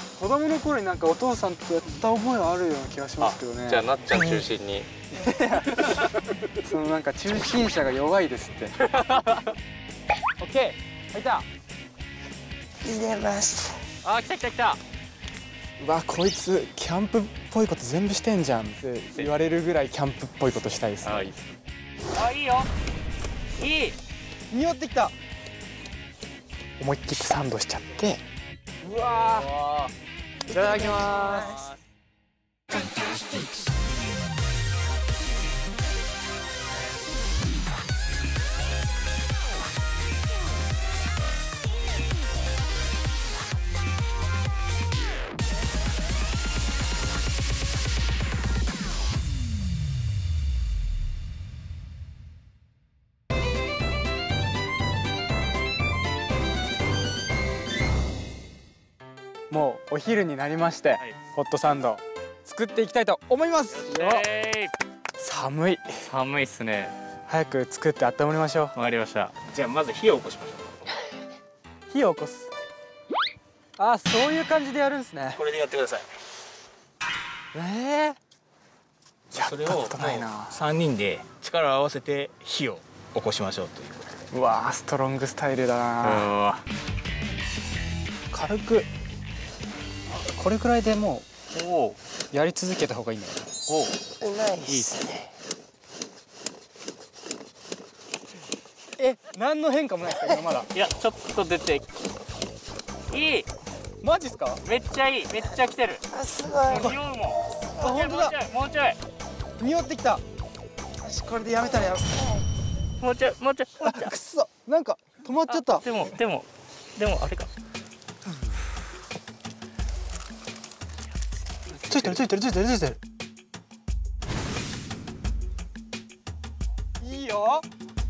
子供の頃になんかお父さんとやった覚えはあるような気がしますけどね。 じゃあなっちゃん中心に。 そのなんか中心者が弱いですって。オッケー、入った。 入れます。 あ、来た来た来た。 うわ、こいつキャンプっぽいこと全部してんじゃんって言われるぐらいキャンプっぽいことしたいです、ね。 あ、いいっす。あ、いいよ。いい。 匂ってきた。思いっきりサンドしちゃって。うわー、いただきます。もうお昼になりまして、はい、ホットサンド作っていきたいと思います。寒い。 寒いっすね。 早く作って温まりましょう。 わかりました。じゃあまず火を起こしましょう。火を起こす。あ、そういう感じでやるんですね。 これでやってください。 それを 3人で力を合わせて火を起こしましょうということで。 うわー、ストロングスタイルだな。軽くこれくらいでもうやり続けた方がいいんだよ。 うまいっすね。 何の変化もないですか今まだ。 いや、ちょっと出ていい。 マジっすか？ めっちゃいい。めっちゃ来てる。 あ、すごい。 匂うもん。あ、 本当だ。 もうちょい。 匂ってきた。よし、これでやめたらやる。 もうちょい、もうちょい。 あ、くっそ。なんか止まっちゃった。 でもあれか。 ついてる。いいよ。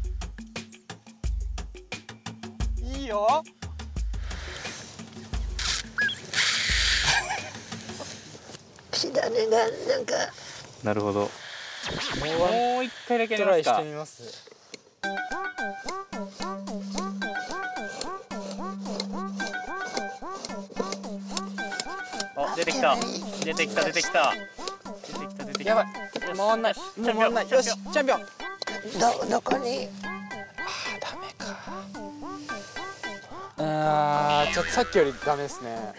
火種がなんか。 なるほど。もう一回だけトライしてみます。 あ、出てきた。 やばい。回んない。よし、チャンピオン。 どこに。 ダメか。ちょっとさっきよりダメですね。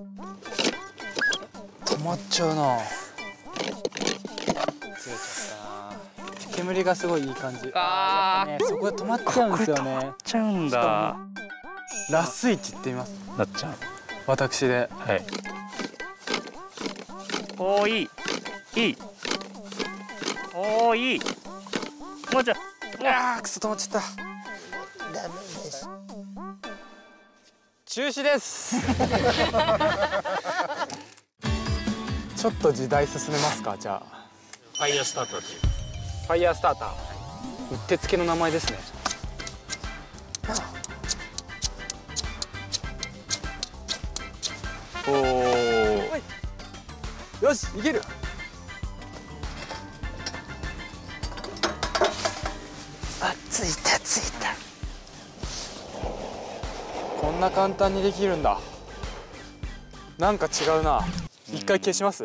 止まっちゃうな。煙がすごいいい感じ。そこで止まっちゃうんですよね。 止まっちゃうんだ。 ラスイチって言います。 なっちゃう。 私で。 はい。おー、いい。おー、いい。もうちょい。 くそ、止まっちゃった。 ダメです。 中止です。ちょっと時代進めますか、じゃあ。 ファイヤースターターという。 ファイヤースターター。うってつけの名前ですね。 おお。 よし、いける。 あ、ついた。 こんな簡単にできるんだ。なんか違うな。一回消します。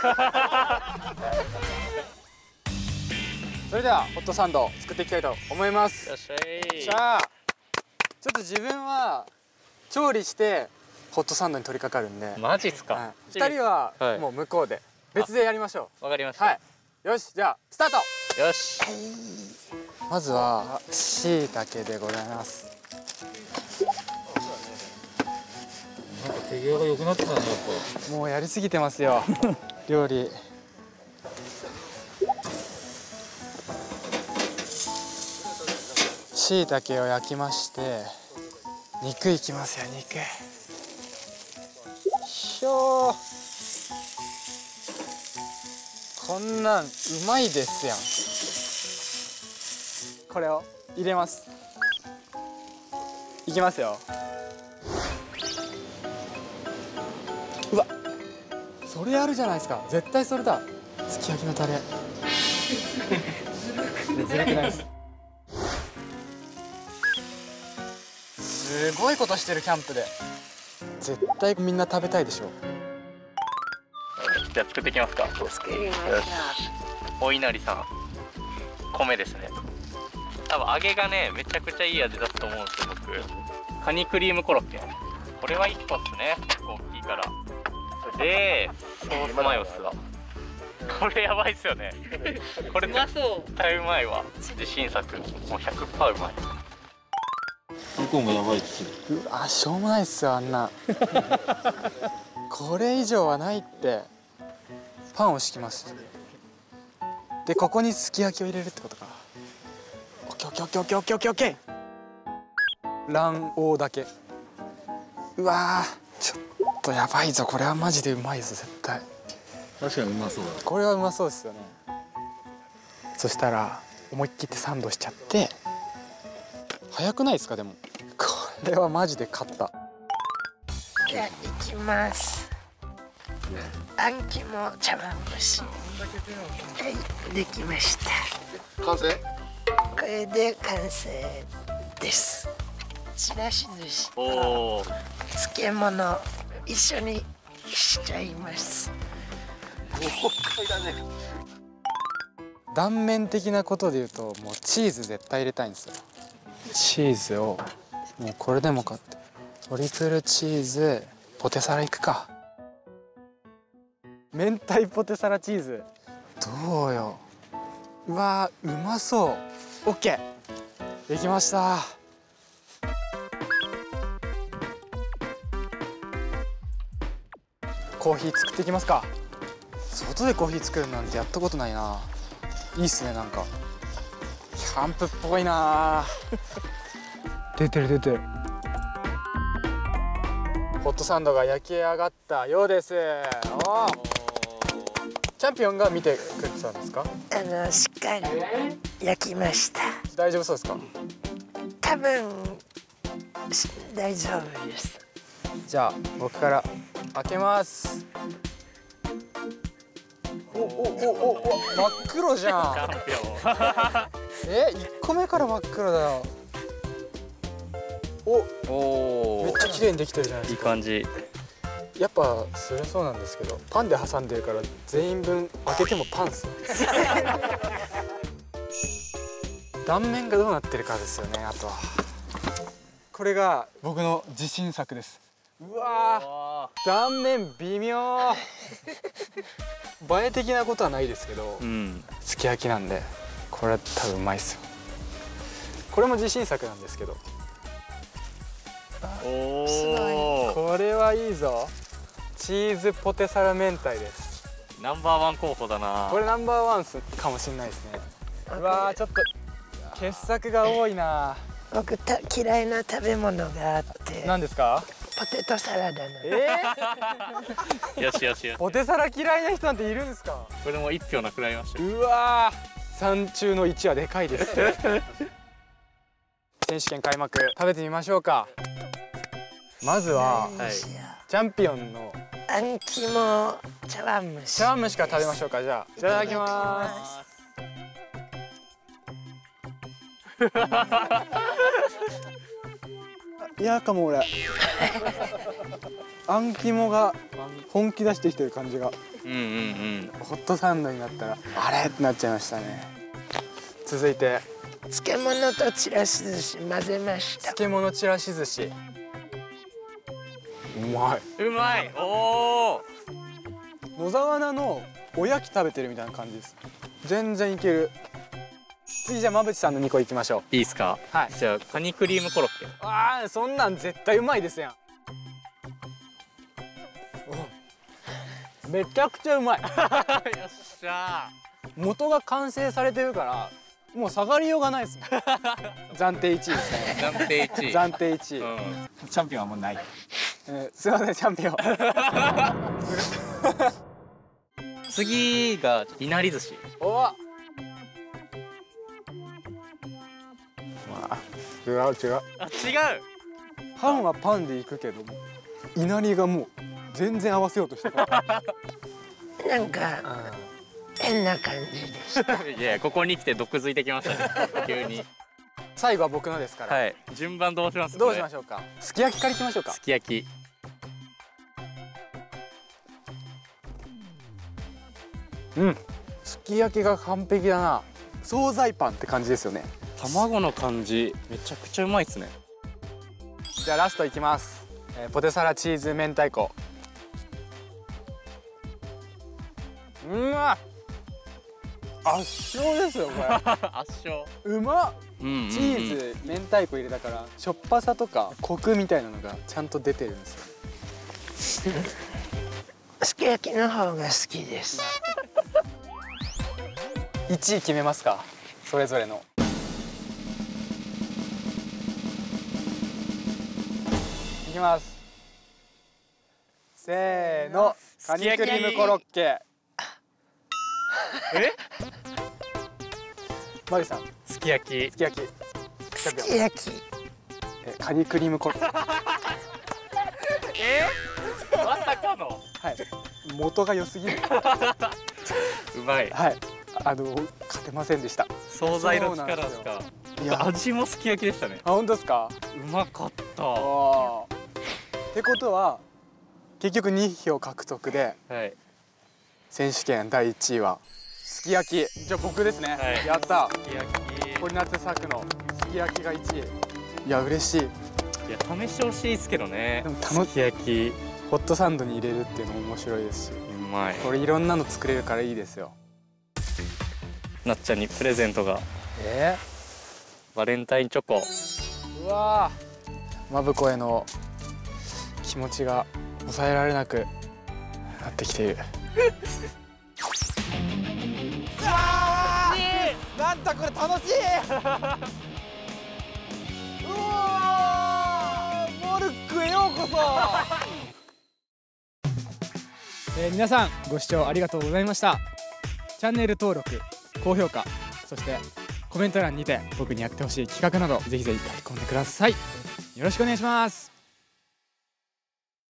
それではホットサンド作っていきたいと思います。 よっしゃい。 じゃあちょっと自分は調理してホットサンドに取り掛かるんで。 マジっすか。 2人はもう向こうで別でやりましょう。 わかりました。 はい。よし、じゃあスタート。 よし。 まずは椎茸でございます。 なんか手際が良くなったね、やっぱ。 もうやりすぎてますよ料理。椎茸を焼きまして肉いきますよ。肉ひょー、こんなんうまいですやん。これを入れます。いきますよ。うわ、それあるじゃないですか。絶対それだ。すき焼きのタレずるくないです。すごいことしてる、キャンプで。 絶対みんな食べたいでしょ。 じゃあ作っていきますか。 作りましょお稲荷さん米ですね。多分揚げがねめちゃくちゃいい味だと思うんですよ僕。カニクリームコロッケ、これは1個っすね。結構大きいから。でソースマヨスはこれやばいっすよね。これ絶対うまいわ。自信作もう 100% うまい。 向こうもやばいっす。 うわしょうもないっすよあんなこれ以上はないって。パンを敷きます。でここにすき焼きを入れるってことか。オッケーオッケーオッケーオッケーオッケーオッケーオッケー。卵黄だけ。うわーちょっとやばいぞ。これはマジでうまいぞ絶対。 確かにうまそうだ。 これはうまそうですよね。そしたら思いっきってサンドしちゃって。早くないですかでも。これはマジで勝った。 う。じゃあ行きます。あん肝茶碗蒸し。はい、できました。 完成？ これで完成です。ちらし寿司おとお。 漬物一緒にしちゃいます。 豪快だね。 断面的なことで言うともうチーズ絶対入れたいんですよ。チーズをもうこれでもかって。トリプルチーズポテサラいくか。明太ポテサラチーズどうよ。うわーうまそう。オッケーできました。コーヒー作っていきますか。外でコーヒー作るなんてやったことないな。いいっすね。なんかキャンプっぽいな出てる出てる。ホットサンドが焼き上がったようです。おーチャンピオンが見てくれてたんですか。 しっかり焼きました。 大丈夫そうですか。 多分大丈夫です。 じゃあ僕から開けます。お真っ黒じゃん。1個目から真っ黒だよ。 おめっちゃ綺麗にできてるじゃないですか。 いい感じ。 やっぱそりゃそうなんですけど、パンで挟んでるから全員分開けてもパンっすよ断面がどうなってるかですよね。あとはこれが僕の自信作です。うわー断面微妙映え的なことはないですけど、すき焼きなんでこれは多分うまいっすよ。これも自信作なんですけど。 おすごお。 これはいいぞ。チーズポテサラ明太です。 ナンバーワン候補だな。 これナンバーワンかもしれないですね。うわーちょっと傑作が多いな。 僕嫌いな食べ物があって。 何ですか。 ポテトサラダなの。 よしよしよし。 ポテサラ嫌いな人なんているんですか。 これも1票なくなりましたよ。 うわー3中の1はでかいです選手権開幕食べてみましょうか。まずは、チャンピオンのあん肝茶碗蒸し。 茶碗蒸しから食べましょうか。じゃあいただきます嫌かも俺あん肝が本気出してきてる感じが。ホットサンドになったらあれってなっちゃいましたね。続いて漬物とちらし寿司混ぜました。 漬物ちらし寿司うまい。 うまい。おお。 野沢菜のおやき食べてるみたいな感じです。全然いける。次じゃあ馬淵さんの2個いきましょいいですか。 はい。 じゃあカニクリームコロッケ。 ああそんなん絶対うまいですやん。めちゃくちゃうまいよっしゃー。元が完成されてるからもう下がりようがないですもん暫定1位ですね。 暫定1位。 暫定1位、 チャンピオンはもうない。 すいませんチャンピオン次がいなり寿司。 おわ違う違う。 あ、違う。 パンはパンでいくけどもいなりがもう全然合わせようとしてたなんか変な感じでした。 いやここに来て毒づいてきましたね急に。 最後は僕のですから。 はい。順番どうします。 どうしましょうか。すき焼きからいきましょうか。 すき焼き。 うん、すき焼きが完璧だな。惣菜パンって感じですよね。 卵の感じめちゃくちゃうまいっすね。 じゃあラストいきます。ポテサラチーズ明太子。うまっ、圧勝ですよこれ。 圧勝。 うまっ。 うんうんうん、 チーズ明太子入れたからしょっぱさとかコクみたいなのがちゃんと出てるんですよ。 すき焼きの方が好きです。 1位決めますか、それぞれの。いきます。せーの、カニクリームコロッケ。 え？ マリさん、 すき焼き。 すき焼き。 すき焼き。 カニクリームコロッケ。 まさかの。 はい。元が良すぎる。 うまい。 はい。勝てませんでした。 惣菜の力ですか。 いや、 味もすき焼きでしたね。 あ、本当ですか。 うまかった。 ってことは結局2票獲得で、 はい、 選手権第1位はすき焼き。じゃあ僕ですね、 はい、 やった。 すき焼き。 堀夏作のすき焼きが1位。いや嬉しい。 いや試してほしいですけどね。 でもすき焼きホットサンドに入れるっていうのも面白いですし、 うまい。 これいろんなの作れるからいいですよ。 なっちゃんにプレゼントが。バレンタインチョコ。 うわー、まぶこへの気持ちが抑えられなくなってきている。なんだこれ楽しい。うわー、モルックへようこそ。皆さんご視聴ありがとうございました。チャンネル登録、高評価、そしてコメント欄にて僕にやってほしい企画などぜひぜひ書き込んでください。よろしくお願いします。